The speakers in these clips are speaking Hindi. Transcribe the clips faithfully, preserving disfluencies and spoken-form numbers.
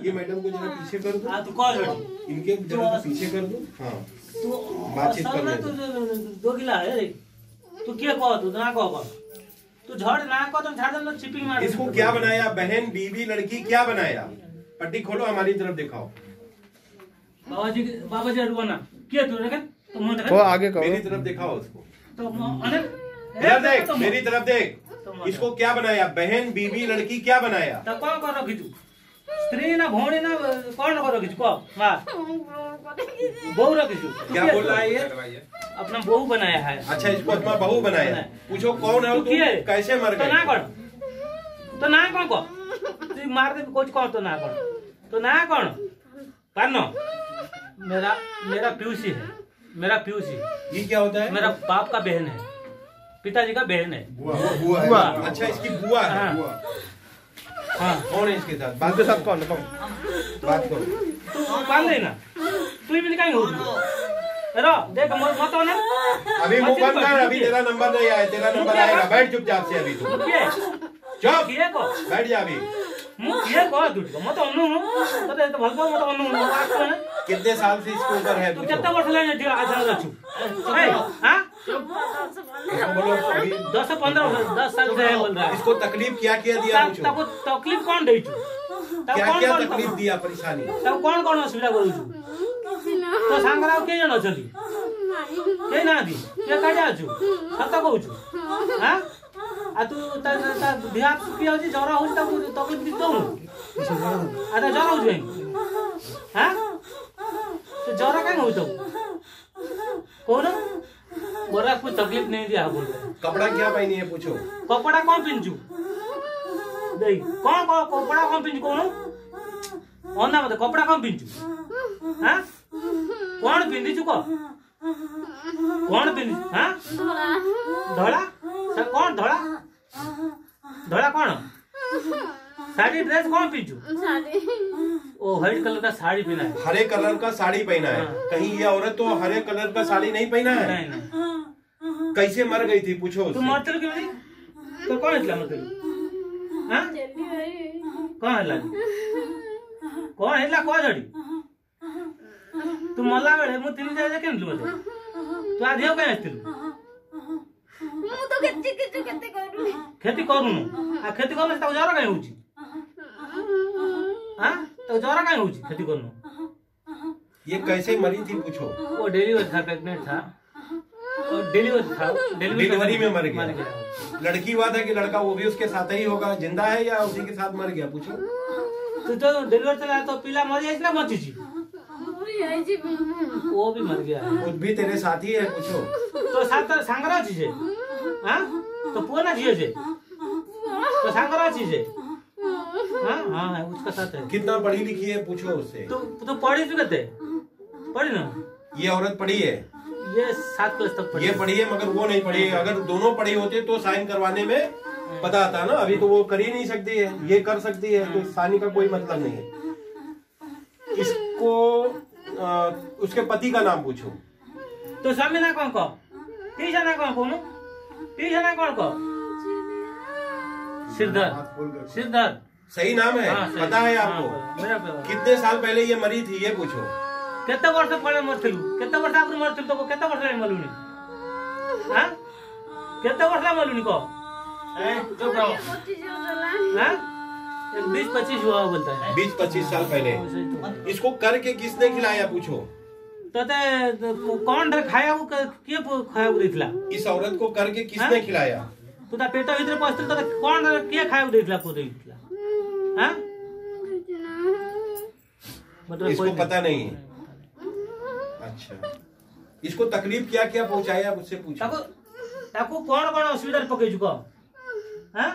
इनके मैडम को जरा पीछे कर दो। हाँ तू कौन है? इनके जरा पीछे कर दो। हाँ तू बातचीत कर ले। तू दो गिला है तू क्या कहो तू ना कहो तू झड़ ना कहो तो झाड़ दे चिपिंग मार। इसको क्या बनाया? बहन, बीवी, लड़की क्या बनाया? पट्टी खोलो, हमारी तरफ दिखाओ। बाबाजी बाबाजी अडवाना क्या तू देख तो मुंह देख। वो आगे कहो, मेरी तरफ दिखाओ उसको। तो अने इधर देख, मेरी तरफ देख। इसको क्या बनाया? बहन, बीवी, लड़की क्या बनाया? तो कौन कर रखी तू? स्त्री ना भौणी ना कौन कर रखी तू? को मां बहू रखी तू? क्या बोल रहा है ये? अपना बहू बनाया है। अच्छा, इसको अपना बहू बनाया। पूछो कौन है? तू कैसे मर गए? तो ना कर तो ना कौन को तू मार दे कुछ कौन तो ना कर तो ना कौन पानो मेरा मेरा पीयूसी है। मेरा पीयूसी ये क्या होता है? मेरा बाप का बहन है, पिताजी का बहन है। बुआ, बुआ, बुआ। अच्छा, इसकी बुआ है। हाँ। हाँ कौन है इसके साथ? बात के साथ कौन है? बात करो। तू मान लेना तू ही कहीं हो रो देख मत हो ना अभी मुंह बंद कर। अभी तेरा नंबर नहीं आया। तेरा नंबर आएगा। बैठ चुपचाप से। अभी तू चुप बैठ जा। अभी मुझे को दूध को मत अन्नू तो तो भलको मत अन्नू बात को है। कितने साल से इसके ऊपर है? तू कितना वर्ष ले दिया आजा रचू है? हां बोलो। अभी दस पंद्रह दस साल से है बोल रहा है। इसको तकलीफ क्या क्या दिया? पूछो। तब तकलीफ कौन दे छु? तब क्या कौन क्या कौन तकलीफ दिया? परेशानी तब कौन कौन असुविधा करू छु? तो सांगराव के जन अछली के ना दी के काजा छु सत कहू छु। हां आ तू ता ता ध्यान की होजी जरा होजी तब तकलीफ दी दऊ आ ता जरा होजी हां तो जरा काहे होई तो कौन बोरा कोई तकलीफ नहीं दिया बोल रहे। कपड़ा क्या पहनी है? पूछो। कपड़ा कौन पिंजू देख कौन कौन कपड़ा कौन पिंजू कौन ओना मत कपड़ा कौन पिंजू? हां कौन पिंदी छु को कौन पिंदी? हां धड़ा सा कौन धड़ा धड़ा कौन साड़ी ड्रेस कौन पिंजू? साड़ी ओ व्हाइट कलर का साड़ी पहना है। हरे कलर का साड़ी पहना है। कहीं ये औरत तो हरे कलर का साड़ी नहीं पहना है। नहीं नहीं कैसे मर गई थी? पूछो। तू मरते क्यों नहीं? तो कौन इतला मरते? हां कौन है लागी कौन है ला को जड़ी तू मला वेळे मु तिली जाय केन तू मते तू आधी हो काय असतील मु तो खेती खेती खेती करू खेती करू आ खेती करले त जरा काय होची? हां तो जरा काय होची खेती करनो? ये कैसे मरी थी? पूछो। वो डिलीवरी था, प्रेग्नेंट था और डिलीवरी था डिलीवरी में मर गया। लड़की हुआ था कि लड़का? वो भी उसके साथ ही होगा। जिंदा है या उसी के साथ मर गया? पूछो। तू तो डिलीवरी चला तो पीला मर जाए ना मची जी वो भी मर गया। वो भी तेरे साथ ही है। पूछो। तो साथ सांगरा चीज है। हां तो पुअना जी है तो सांगरा चीज है। हां हां है उसका साथ है। कितना पढ़ी लिखी है? पूछो उससे। तो तो पढ़ी भी कहते पढ़ी ना? ये औरत पढ़ी है? ये सात क्लास तक पढ़ी। ये पढ़ी है मगर वो नहीं पढ़ी है। अगर दोनों पढ़ी होते तो साइन करवाने में पता आता ना। अभी तो वो कर ही नहीं सकती है, ये कर सकती है, तो साइन का कोई मतलब नहीं है। इसको आ, उसके पति का नाम पूछो। तो स्वामी ना कौन को ती जना कौन कौन ती जना कौन को सिरधर सिरधर सही नाम है? हाँ, पता है आपको? हाँ, कितने साल पहले ये मरी थी? ये पूछो। केते वर्ष पहले मरथिलु केते वर्ष आगु मरथिलु तो केते वर्ष ले मलुनी? हां केते वर्ष मलुनी को ए जो गाओ हां बीस पच्चीस हुआ बोलता है। बीस पच्चीस साल पहले। इसको करके किसने खिलाया? पूछो। तो ते कौन रे खाया वो के खाया देथिला? इस औरत को करके किसने खिलाया? तू ता पेट भीतर पस्तिल तो कौन रे के खाया देथिला को देथिला? हां मतलब इसको पता नहीं है। अच्छा, इसको तकलीफ क्या क्या पहुंचाया? मुझसे पूछो। ताको ताको कौन कौन असुविधा पके जुको? हां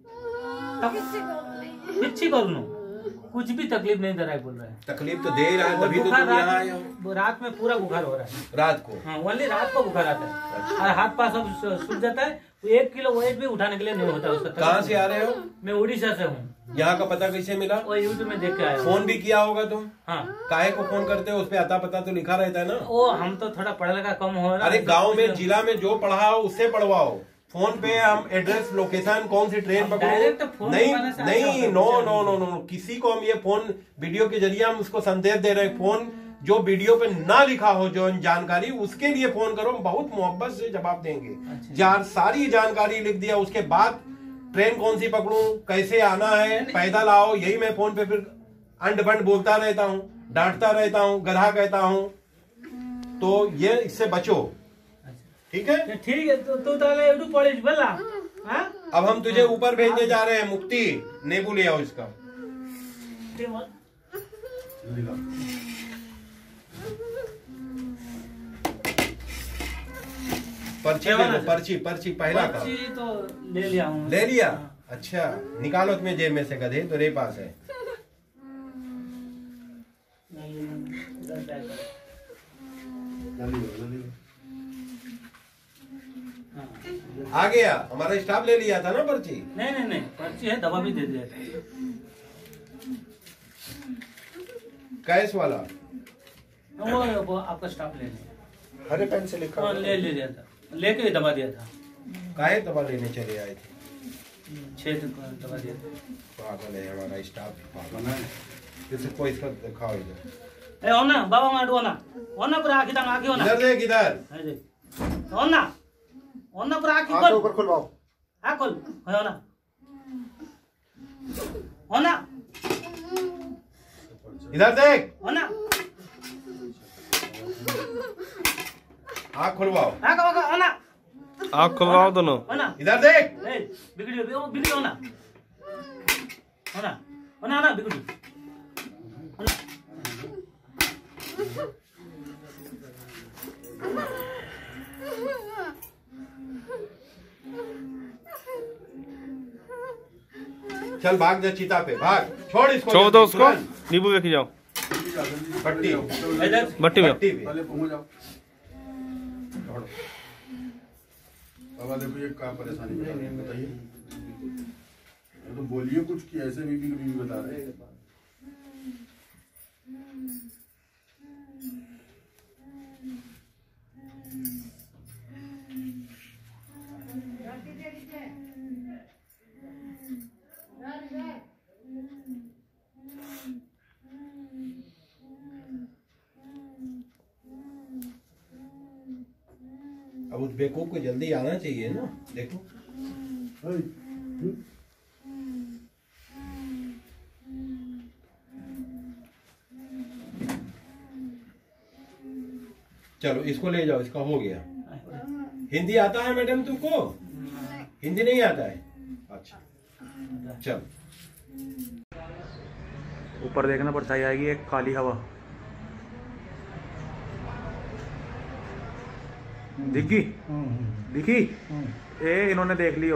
किसी करनो कुछ भी तकलीफ नहीं दे रहा है बोल रहा है। तकलीफ तो दे रहा है तभी तो तुम यहाँ आए हो। रात में पूरा बुखार हो रहा है। रात को? हाँ ओनली रात को बुखार आता है और हाथ पास सब सूख जाता है। एक किलो वेट भी उठाने के लिए नहीं होता उसका। कहाँ से आ रहे हो? मैं उड़ीसा से हूँ। यहाँ का पता कैसे मिला? वो यूट्यूब में देख के आया। फोन भी किया होगा तुम? हाँ। काहे को फोन करते हो? उस पे आता पता तो लिखा रहता है ना। वो हम तो थोड़ा पढ़ा लिखा कम हो रहा है। अरे गाँव में जिला में जो पढ़ा हो उससे पढ़वाओ। फोन पे हम एड्रेस लोकेशन कौन सी ट्रेन डायरेक्ट पकड़ो, फोन नहीं करने से नहीं अच्छा नो होता है। नो नो नो किसी को हम ये फोन वीडियो के जरिए हम उसको संदेश दे रहे हैं। फोन जो वीडियो पे ना लिखा हो जो जानकारी उसके लिए फोन करो, हम बहुत मोहब्बत से जवाब देंगे। जार सारी जानकारी लिख दिया, उसके बाद ट्रेन कौन सी पकड़ूं, कैसे आना है, पैदल आओ, यही मैं फोन पे फिर अंड बंड बोलता रहता हूँ, डांटता रहता हूँ, गधा कहता हूँ। तो ये इससे बचो, ठीक है? ठीक है। तो तू ताले एडू पड़े बोला। हां अब हम तुझे ऊपर भेजने जा रहे हैं, मुक्ति नींबू ले आओ इसका। पर्ची ले लो, पर्ची पर्ची पहला का पर्ची तो ले लिया हूं। ले लिया? अच्छा निकालो तुम्हें जेब में से गधे, तेरे पास है। आ गया, हमारा स्टाफ ले लिया था ना पर्ची। नहीं नहीं नहीं पर्ची है, दवा भी दे दिया था। कैश वाला वो, वो आपका स्टाफ ले लिया। हरे पेन से लिखा हाँ, ले ले लिया था, लेके दवा दिया था। काहे दवा लेने चले आए थे? छह दवा दिया था। पागल है हमारा स्टाफ, पागल है। किसी को इसका दिखाओ इधर। ए ओना बाबा माडू ओना ओना पर आखी तंग आखी ओना इधर देख इधर। है देख ओना ओना पर आखी हाथ खोल ऊपर खुलवाओ। हां खोल है ओना ओना इधर देख। ओना आँख खुलवाओ। हां का का ओना आँख खुलवाओ दोनों। ओना इधर देख। ए बिगड़ी ओ बिगड़ी ओना ओना ओना ना बिगड़ी ओना चल भाग जा चिता पे, भाग, छोड़ इसको, छोड़ दो उसको, नींबू लेके जाओ भट्टी इधर भट्टी में। भट्टी पे। पहले पहुंच जाओ। बाबा देखो ये क्या परेशानी बता रहे हैं, बताइए। तो बोलिए कुछ कि ऐसे बीबी को बीबी बता रहे हैं। अब उस बेवकूफ को जल्दी आना चाहिए ना, देखो। चलो इसको ले जाओ, इसका हो गया। हिंदी आता है मैडम तुमको? हिंदी नहीं आता है? अच्छा चल ऊपर देखना परछाई आएगी, एक काली हवा दिखी दिखी। ए इन्होंने देख लियो।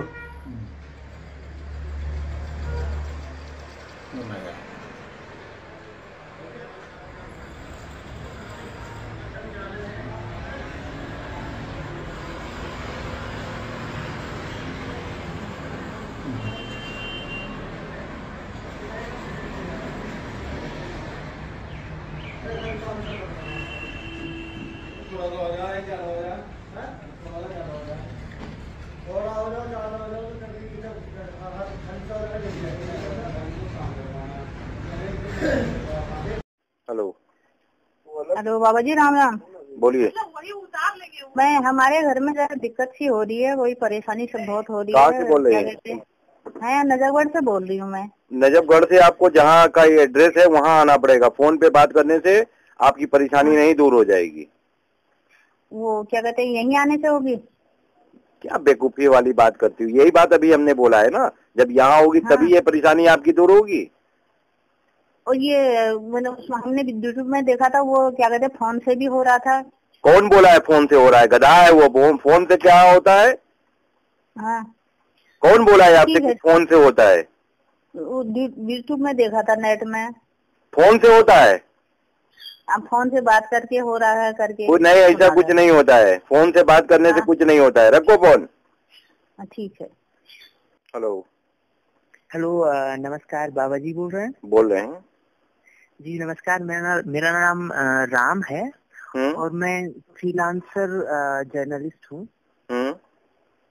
हेलो हेलो बाबा जी, राम राम। बोलिए। मैं हमारे घर में जरा दिक्कत सी हो रही है, वही परेशानी सब बहुत हो रही कहाँ है। से बोल रहे क्या हैं? कहते हैं, मैं नजरगढ़ से बोल रही हूँ। मैं नजफगढ़ से। आपको जहाँ का ये एड्रेस है वहाँ आना पड़ेगा। फोन पे बात करने से आपकी परेशानी नहीं दूर हो जाएगी। वो क्या कहते हैं, यहीं आने से होगी? क्या बेवकूफी वाली बात करती हूँ, यही बात अभी हमने बोला है ना। जब यहाँ होगी हाँ। तभी ये परेशानी आपकी दूर होगी। और ये मतलब उसमें हमने यूट्यूब में देखा था, वो क्या कहते हैं फोन से भी हो रहा था। कौन बोला है फोन से हो रहा है? गधा है वो। फोन फोन से क्या होता है? हाँ कौन बोला है आपसे ठीक है। कि फोन से होता है? यूट्यूब में देखा था, नेट में। फोन से होता है? अब फोन से बात करके हो रहा है करके। कुछ नहीं, ऐसा कुछ नहीं होता है। फोन से बात करने से हाँ। कुछ नहीं होता है। रखो फोन। ठीक है। हेलो हेलो नमस्कार, बाबा जी बोल रहे हैं? बोल रहे हैं जी नमस्कार। मेरा मेरा नाम अ, राम है हम्म और मैं फ्रीलांसर जर्नलिस्ट हूँ। हम्म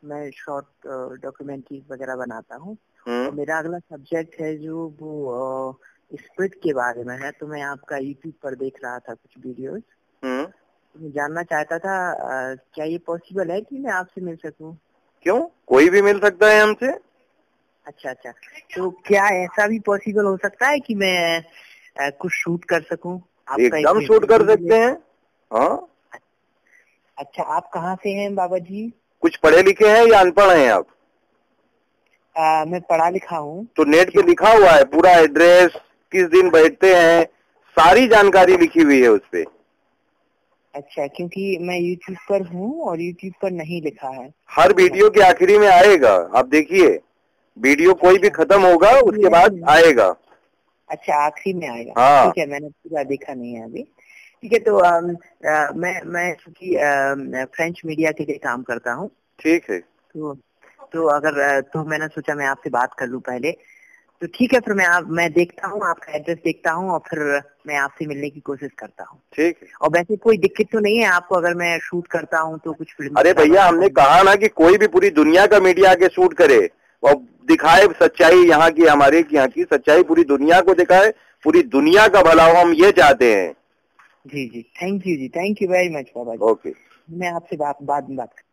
मैं शॉर्ट डॉक्यूमेंट्री वगैरह बनाता हूँ। हम्म। और मेरा अगला सब्जेक्ट है जो वो स्पिरिट के बारे में है। तो मैं आपका यूट्यूब पर देख रहा था कुछ वीडियोस। हम्म। तो मैं जानना चाहता था अ, क्या ये पॉसिबल है कि मैं आपसे मिल सकूं? क्यों, कोई भी मिल सकता है हमसे। अच्छा अच्छा, तो क्या ऐसा भी पॉसिबल हो सकता है कि मैं अ, कुछ शूट कर सकूं? आपका एकदम एक शूट कर वीडियो सकते हैं। हाँ। अच्छा, आप कहाँ से हैं बाबा जी? कुछ पढ़े लिखे हैं या अनपढ़ हैं आप? आ, मैं पढ़ा लिखा हूँ। तो नेट पे लिखा हुआ है पूरा एड्रेस, किस दिन बैठते हैं, सारी जानकारी लिखी हुई है उस पे। अच्छा, क्योंकि मैं यूट्यूब पर हूँ और यूट्यूब पर नहीं लिखा है। हर वीडियो के आखिरी में आएगा, आप देखिए, वीडियो कोई भी खत्म होगा उसके बाद आएगा। अच्छा, आखिरी में आएगा। हाँ। ठीक है, मैंने पूरा देखा नहीं है अभी। ठीक है, तो आ, आ, मैं मैं क्योंकि फ्रेंच मीडिया के लिए काम करता हूँ। ठीक है। तो तो अगर तो मैंने सोचा मैं आपसे बात कर लूँ पहले। तो ठीक है, फिर मैं आप मैं देखता हूँ, आपका एड्रेस देखता हूँ और फिर मैं आपसे मिलने की कोशिश करता हूँ। ठीक है। और वैसे कोई दिक्कत तो नहीं है आपको अगर मैं शूट करता हूँ तो कुछ फिल्म? अरे भैया, हमने कहा ना कि कोई भी पूरी दुनिया का मीडिया आके शूट करे और दिखाए सच्चाई, यहाँ की, हमारे यहाँ की सच्चाई पूरी दुनिया को दिखाए, पूरी दुनिया का भला हो, हम ये चाहते हैं। जी जी, थैंक यू जी, थैंक यू वेरी मच बाबा जी। ओके। मैं आपसे बात बाद में बात